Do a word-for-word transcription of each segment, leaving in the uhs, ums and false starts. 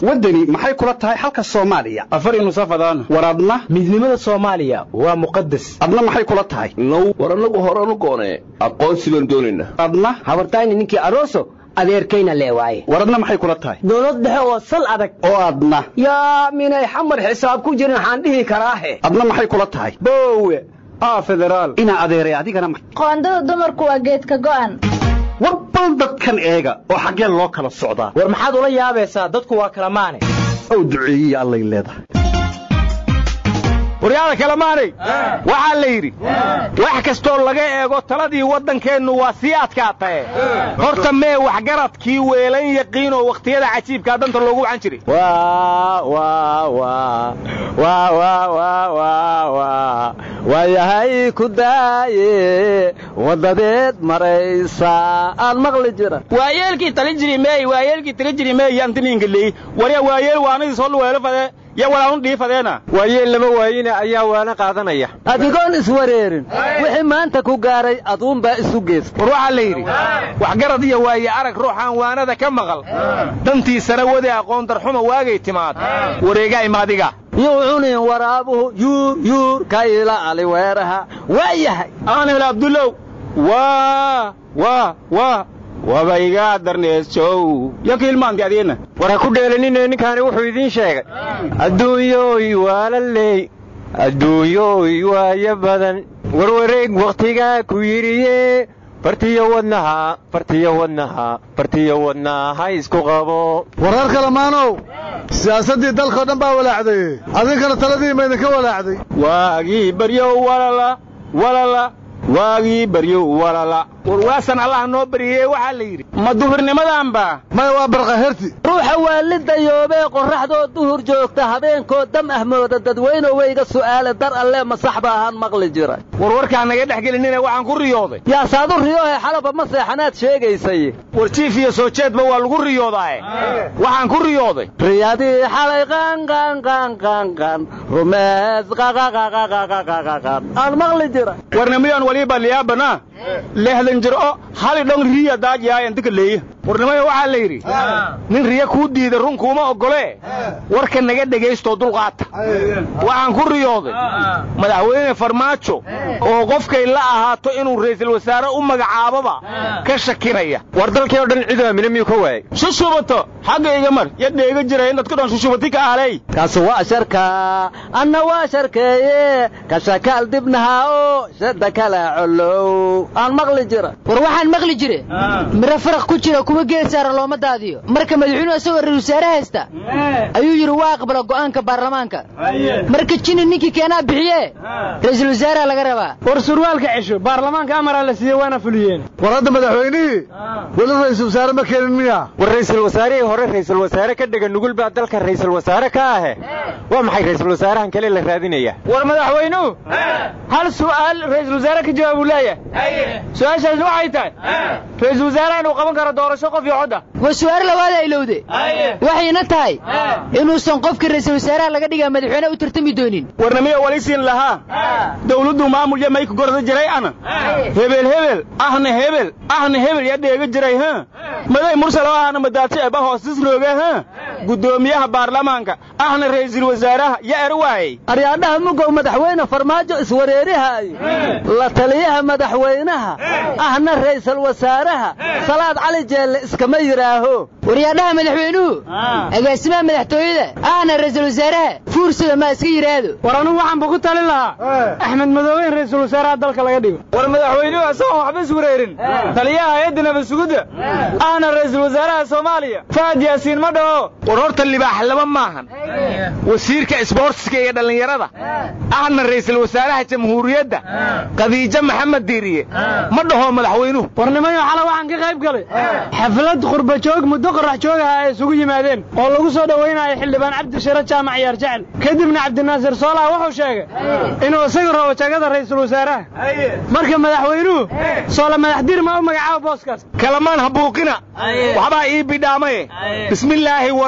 wadani maxay kula tahay halka Soomaaliya afar inu safadaan waradna midnimada Soomaaliya waa muqaddas adna maxay kula tahay now waranagu horanu goone aqoonsi baan doonayna adna habartayni ninkii arooso adeerkayna leewaay waradna maxay kula tahay dawlad dhexe oo sal adag oo adna yaa minay xamar xisaab ku jirin waxaan dhihi karaahe adna maxay kula tahay boowe ah federaal ina adeeray adigana qoondada dumarku waa geedka go'an warbal dadkan eega oo xagee loo kala socdaa war maxaad ula yaabaysaa dadku waa kala maane oo duceeyay Allah leedahay waryaada kala maanay waxa la yiri wax kasto laga eego taladii wadankeenu waa si adkaatay horta mee wax garadkii weelan yaqiin oo waqtiyada cajiibka danta loogu wacan jiray waa waa waa waa waa waa waa wayahay ku daaye wadadeed maraysa aan maqli jira waayeelkii tali jiri mee waayeelkii tali jiri mee yantininka leey wariya waayeel waanadii soo weelo fade ya walaal dhiifadeena waayeel laba waayina ayaa waana qaadanaya adigoon iswareerin wixii maanta ku gaaray aduun baa isu gees war waxa la yiri wax garad iyo waaye arag ruuxan waanada ka maqal dantiisana wadi aqoon darxuma waagay timaad wareega imaadiga yuunin waraabuhu yuur yuur kayla ali weeraha waayahay aan hela abdullow waa waa waa wabayga darnees show yakilmaan gaadina wara ku dheelanin ninkaani wuxuu idin sheegay adduunyoy waalaley adduunyoy waaya badan warwareeg waqtiga ku yiriye fartiyo wadnaha fartiyo wadnaha fartiyo wadnaha isku qabo warar kala maanow siyaasadii dalka dhan baa walaacday adinkana taladii ma idinka walaacday waagii baryo walala walala waagii baryo walala warwaasan Allah noo bariyay waxa la yiri ma duhurnimadan ba ma waa barqaherti ruuxa waalida yoobe qorraxdoo duhur joogta habeenkoo dam ahmooda dadweyne weyga su'aale dar alle ma saxba ahaan maqli jira warwarka naga dhaxgelinina waxaan ku riyooday yaa saadu riyoohay xalaba ma seexanaad sheegaysay war chief iyo soo jeedba waa lagu riyooday waxaan ku riyooday riyadii xalay qan qan qan qan qan rumees qaqa qaqa qaqa qaqa aan maqli jira warnimiyan waliba liyaabana lehdan jiro hal dhon riya daajaya inta kaleey warnimada waxa la yiri nin riya ku diiday run kuma ogole warka naga dhageysto dulqaata waxaan ku riyooday madaxweyne farmaajo oo qofkay la ahaato inuu ra'iisul wasaare u magacaababa ka shakiraya war dalkii oo dhan ciidan minami ku waay shushubto xaqayga mar yadeega jiray in dadku dhan shushubati ka aalay kaas waa sharka anna waa sharkeeye ka shakal dibnaha oo shada kala colow aan maqli jira war waxaan maqli jiray mira faraq ku jira kuma geesaara looma daadiyo marka madaxweynuhu asagoo ra'iisul wasaare haysta ayuu yiri waa aqbala go'aanka baarlamaanka marka jini ninkii keenaa bixiye ra'iisul wasaare laga rabaa war surwaalka cisho baarlamaanka amar la siiyay waana fuliyeen war hadda madaxweynihi wali ra'iisul wasaare ma keenin miya war ra'iisul wasaare hore ra'iisul wasaare ka dhiga nugul baa dalka ra'iisul wasaare ka ah waa maxay ra'iisul wasaarahan kale la raadinaya war madaxweynuhu hal su'aal ra'iisul wasaare ka jawaab leeyahay su'aashaas waxay tahay ra'iisul wasaare inuu qaban karo doorasho qof iyo cod waa su'aal labaad ay lowde waxayna tahay inuu san qofka ra'iisul wasaaraha laga dhigaa madaxweyne u tartami doonin warnamiya waliisiin lahaa dawladdu maamul jamay ku gorda jiray ana hebel hebel ahna hebel ahna hebel ya dheega jiray ha maday mursal ahna madaati aba hoosis rooga ha gudoomiyaha baarlamaanka ahna ra'iisul wasaaraha ya erwaay aryaadaha mugow madaxweyne farmaajo iswareerihay la taliyaha madaxweynaha ahna ra'iisul wasaaraha salaad cali jeelle iskama yiraaho waryaadaha madaxweynuhu agaasimaha madaxtooyada ahna ra'iisul wasaaraha fuursada ma iska yiraahdo waranu waxaan ku talin lahaa axmed madoobe ra'iisul wasaaraha dalka laga dhigo war madaxweynuhu asoo waxba iswareerin taliyaha hay'adda nabadgelyada ahna ra'iisul wasaaraha Soomaaliya Faad Yaasiin ma dhaho war horta libaax laba maahan wasiirka isboortiska iyo dhalinyarada ahna ra'iisul wasaaraha jamhuuriyadda Khadiija Maxamed Diiriye ma dhaho madaxweynuhu warnimayo xala waxaan ka qayb galay xaflad qurba joog muddo qorax jooga ay isugu yimaadeen oo lagu soo dhaweynaayo xildhibaan Cabdi Shire Jaamac Yaar Jacel kadibna Cabdi Naasir Soolaha wuxuu sheegay inuu isaga rabo jagada ra'iisul wasaaraha marka madaxweynuhu Soola madaxdir ma u magacaabo booskaas kalamaan habuuqina waxba ii bidhaamay bismillaahi wada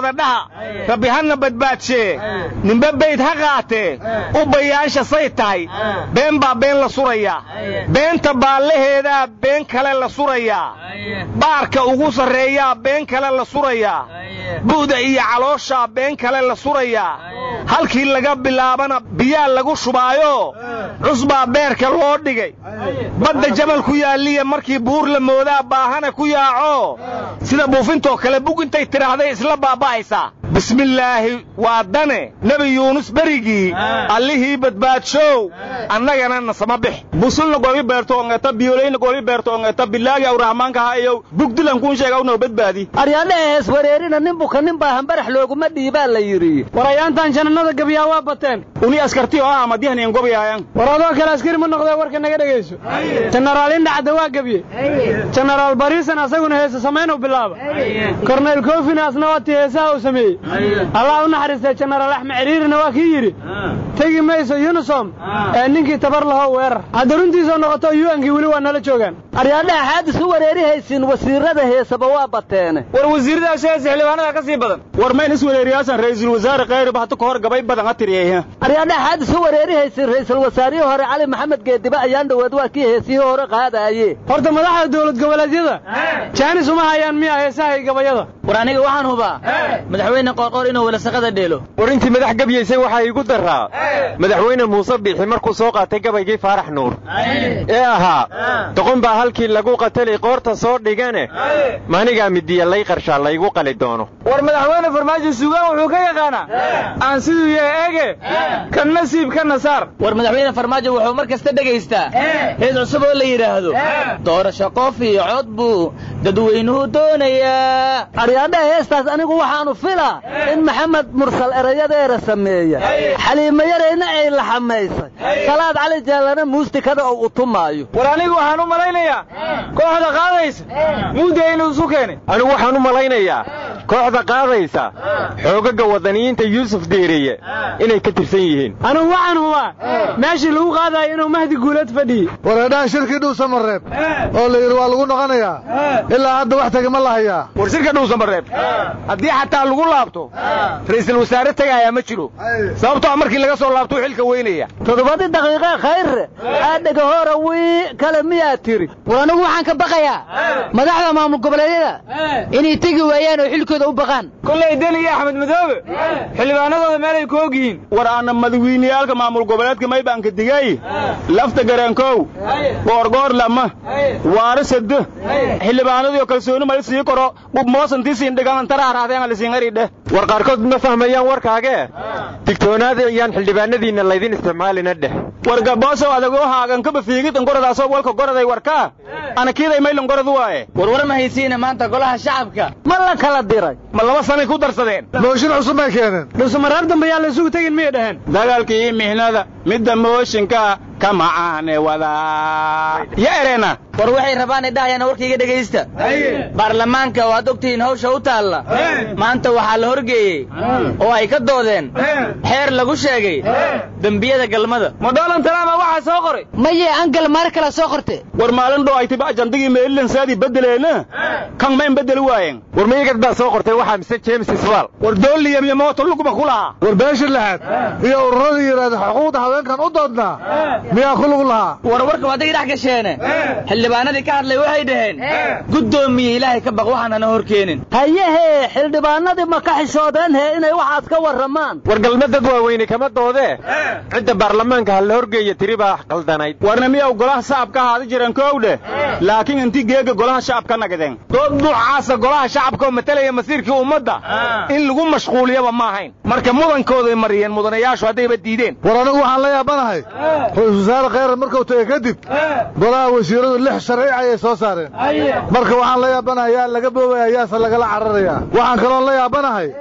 wada dhaha rabbi hana badbaadshe ninba bayd ha qaatee u bayaasha say tahay been baa been la surayaa beenta baallaheedaa been kale la surayaa baarka ugu sarreeyaa been kale la surayaa bu'da iyo calooshaa been kale la surayaa halkii laga bilaabana biyaa lagu shubaayo cusbaa beerka loo dhigay badda jabal ku yaalliya markii buur la moodaa baahana ku yaaco sida buufintoo kale bug intay tidhaahday isla baaba'aysaa bismillaahi waa dane nebi yuunus berigii allihii badbaadshow annagana nasama bix busulna goobi beerto ongeta biyoolayna goobi beerto ongeta bilaagi aw rahmaanka ha iyo bugdilan kuun sheega unoo badbaadi aryaadhaha hees wareerina nin buka nin baa hambarax looguma dhiibaa la yidhi warayaantan jannada gabiyaa waa bateen uni askarti oo ah madihan in gobiyaayaan war adoo kale askari ma noqdee warka naga dhegayso jenaraal indhacda waa gabiye jenaraal bariisan asaguna heesa samaynu bilaaba korneyl koofina asna waati heesaha uu sameeyey allah u naxariistay jenaraal axmed ciriirina waa kii yidhi tegi mayso yunisom ee ninkii tabar lahoo weerar hadda runtiisoo noqoto yuankii weli waa nala joogaan aryaadhaha xaadis u wareerihaysiin wasiirada heesaba waa bateene war wasiiradaas heesa xildhibaanada ka sii badan war mayn is wareeriyaasan ra'iisul wasaare khayr bahto ka hor gabay badan ha tiriyay aryaadhaha xaadis u wareerihaysiin ra'iisul wasaarihii hore cali maxamed geediba ayaan dhawaad waa kii heesihii hore qaadaaye horta madaxda dawlad goboleedyada jaanis uma hayaan miya heesaha iyo gabayada war aniga waxaan hubaa madaxweyne qoorqoor inuu wala shaqada dheelo war intii madax gabiyaysay waxaa igu daraa madaxweyne muuse biixi markuu soo qaatay gabaygii faarax nuur ee ahaa doqon baa halkii lagu qatalay qoorta soo dhigane maanigaa midiya lay qarshaa laygu qali doono war madaxweyne farmaajo suugaan wuxuu ka yaqaanaa aan siduu yahay eege kan nasiib ka nasaar war madaxweyne farmaajo wuxuu mar kasta dhegaystaa hees cusub oo la yidhaahdo doorasho qof iyo cod buu dadweynuhu doonayaa aryaadhaha heestaas anigu waxaanu filaa in maxamed mursal erayadeera sameeya xaliimo yarayna ay la xamaysay salaad cali jaallana muustikada oo u tumaayo war anigu waxaan u malaynayaa kooxda qaadaysa muudda inuu isu keenay anigu waxaan u malaynayaa kooxda qaadaysa xoogaga wadaniyiinta yuusuf deeriye inay ka tirsan yihiin anigu waxaan hubaa meeshii lagu qaadayo inuu mahdi guulad fadhiye wareedhaha shirkii dhuusamareeb oo la yidhi waa lagu noqonayaa ilaa hadda wax tagi ma la hayaa war shirka dhuusamareeb haddii xataa lagu laabto ra'iisul wasaare tagaaya ma jiro sababtoo markii laga soo laabto xilka weynaya toddobadii daqiiqe khayre aadhaga hore wii kale miyaa tiri war anigu waxaan ka baqayaa madaxda maamul goboleedyada inay tegi waayaan oo xilkooda u baqaan kolley deni iyo axmed madoobe xildhibaanadooda meelay ku og yihiin war aana madaxweyneyaalka maamul goboleedka maybaanka digay lafta garankow goorgoor lama waara sado xildhibaanadii kalsooni mali sii koro bub moosantiisiin dhigan taraaraadeen la siin aridhe war qaarkood ma fahmayaan warkaage digtoonaada iyaan xildhibaanadiina laydin isticmaalina dheh war gabooso adagoo haagan ka bafiigid qoradaasoo walka qoraday warka ana kiiday maylan qoradu waaye war war ma haysiina maanta golaha shacabka ma la kala diray ma laba sanay ku darsadeen mooshin cusub may keeneen dhuusamareeb dambe yaa la isugu tegin miyay dhaheen dagaalkii mihnada midda mooshinka ka macaane wadaa ya ereena war waxay rabaan idhahayaan warkayga dhegaysta baarlamaanka waad ogtihiin hawsha u taalla maanta waxaa la horgeeyey oo ay ka doodeen xeer lagu sheegay dembiyada galmada ma doolan talaama waxaa soo qoray maye angal maar kala soo qorte war maalin dhow ay tiba ajandigii meelilan saadii bedeleena kan mayn bedeli waayeen war mayagad baa soo qortay waxaa mise james isbaal war dooliyam iyo mooto luguma ku lahaa war beesha lahaad iyo ururadii yidhaahda xuquuqda haweenkan u doodnaa miyaa ku lug lahaa war warka waday dhex gasheene xildhibaanadii ka hadlay waxay dhaheen guddoomiye ilaahay ka baq waxaan ana hor keenin hayahee xildhibaanadii ma ka xishoodeen hee inay waxaas ka warramaan war galma dad waaweyne kama doodee cidda baarlamaanka ha la horgeeya tiri baa qaldanayd warna miyaw golaha shacabka ahaadi jireen koowdhe laakiin intii geega golaha shacabka nagadeen dood nuucaasa golaha shacabka oo matalaya masiirkii ummadda in lagu mashquuliyaba ma ahayn marka mudankooday mariyeen mudanayaashu haddayba diideen war anigu waxaan la yaabanahay ra-iisul wasaare khayre markuu tagay kadib golaha wasiiradu lix sharci ayay soo saareen marka waxaan la yaabanahay yaa laga boobaya yaase lagala cararayaa waxaan kaloon la yaabanahay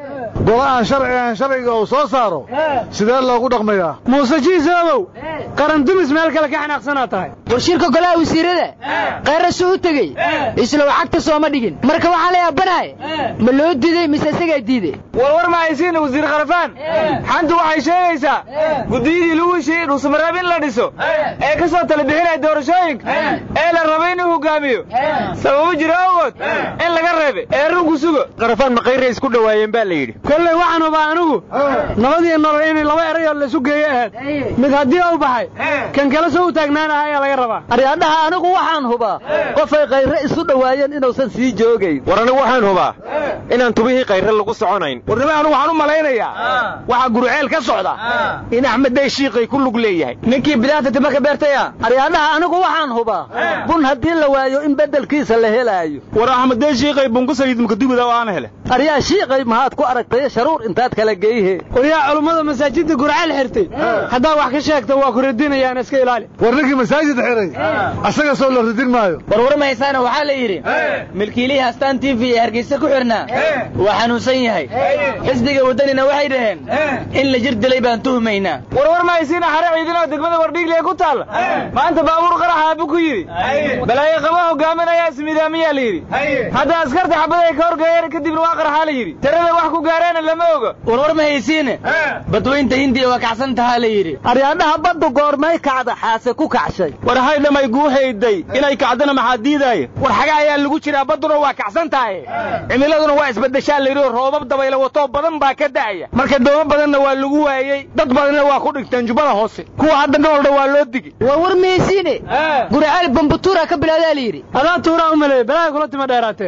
golahan sharcigan sharciga uu soo saaro sidee loogu dhaqmayaa muuse jiisobow qaran dumis meel kale ka xanaaqsanaa tahay war shirka golaha wasiirada qayra soo u tagay isla wacagta sooma dhigin marka waxaa la yaabanahay ma loo diiday mise isagaa diiday warwar ma haysiin wasiir kharafaan xantu waxay sheegaysaa gudiyadii lagu heshiiyey dhuusamareeb in la dhiso ee ka soo tala bixinaya doorashooyinka ee la rabay inuu hogaamiyo sababo jira awgood in laga reebay ee runku sugo kharafaan ma qayra isku dhawaayeen baa la yidhi kolley waxaan hubaa anigu nabadii nolol inay laba erayoo laysu geeyo ahayd mid haddii uu baxay kan kale soo u taagnaanaha ayaa laga rabaa aryaadhaha anigu waxaan hubaa qofay qayre isu dhawaayeen inuusan sii joogayn war anigu waxaan hubaa inaan tubihii qayre lagu soconayn warnimo anigu waxaan u malaynayaa waxa guruceel ka socda in axmed day shiiqay ku lug leeyahay ninkii bidaata tima ka beertaya aryaadhaha anigu waxaan hubaa bun haddii la waayo in beddelkiisa la helaayo war axmed day shiiqay bunku sayid mukadibada oo aan hele aryaa shiiqay maxaad ku aragtay sharuur intaad kala geeyhe waryaa culummada masaajidda gurceel xirtay haddaa wax ka sheegta waa ku radinayaan iska ilaali war ninkii masaajid xiray asaga soo la radin maayo war war ma haysaana waxaa la yidhi milkiilihii astaan t v ee hargeysa ku xirnaa waa xanuunsan yahay xisbiga waddanina waxay dhaheen in la jir dilay baan tuhmaynaa war war ma haysiina xare ciidan oo degmada wardhiigle ku taalla maanta baabuur qarax aabu ku yidhi balaayo qaba hogaaminayaa ismidaamiyaa la yidhi hadda askarta xabad ay ka horgeeyeen kadibna waa qaraxaa la yidhi tirada wax ku gaareena lama oga war war ma haysiine badweynta hindiya waa kacsan tahaa la yidhi aryaadhaha baddu goormay kacda xaase ku kacshay war haydhamay guuhayday inay kacdana maxaa diidaaya war xaga ayaa lagu jiraa badduna waa kacsan tahay cimiladuna waa isbedeshaa la yidhi roobab dabayla watoo badan baa ka da'aya marka doomo badanna waa lagu waayey dad badanna waa ku dhigteen jubbada hoose kuwa hadda noolda waa loo digi war war mihaysiine gurceel bambutuura ka bilaadaa la yidhi adaa tuuraa u maleeyey balaaga kula tima dheeraatee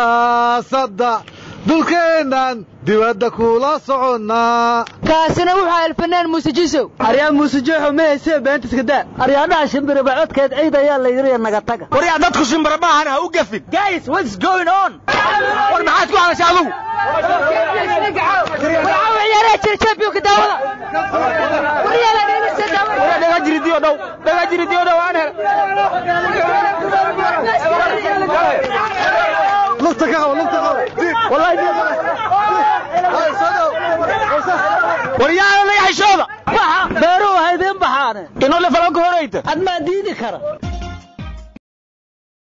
siyaasadda dulkeennan dibadda kula soconnaa kaasina wuxuu alfanaan muuse jiisow aryaa muuse jooxo ma haysee beenta iska daa aryaadhaha shimbiriba codkeed ciid ayaa la yidhi naga taga waryaa dadku shimbira maahan ha u gafin guys what's going on war maxaad ku hadasha adugu dhaga jiridiyo dhow dhaga jiridiyo dhow aan hel lugta ka qabo lugta qabo wallahi waryaana naga xishooda beeruhu haydeen baxaane inoo le falan ka horayta ad maa diidi kara